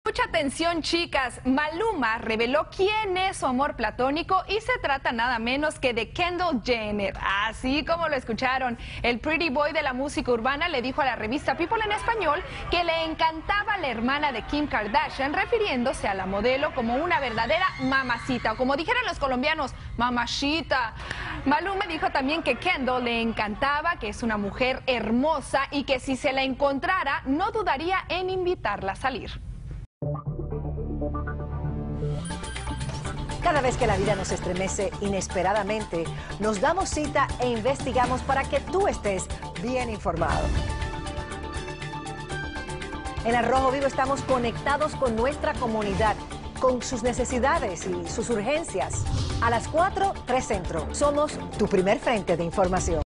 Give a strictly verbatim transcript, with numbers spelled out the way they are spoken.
Mucha atención, chicas. Maluma reveló quién es su amor platónico y se trata nada menos que de Kendall Jenner. Así como lo escucharon, el pretty boy de la música urbana le dijo a la revista People en español que le encantaba la hermana de Kim Kardashian, refiriéndose a la modelo como una verdadera mamacita, o como dijeran los colombianos, mamachita. Maluma dijo también que Kendall le encantaba, que es una mujer hermosa y que si se la encontrara no dudaría en invitarla a salir. Cada vez que la vida nos estremece inesperadamente, nos damos cita e investigamos para que tú estés bien informado. En Al Rojo Vivo estamos conectados con nuestra comunidad, con sus necesidades y sus urgencias. A las cuatro, tres Centro. Somos tu primer frente de información.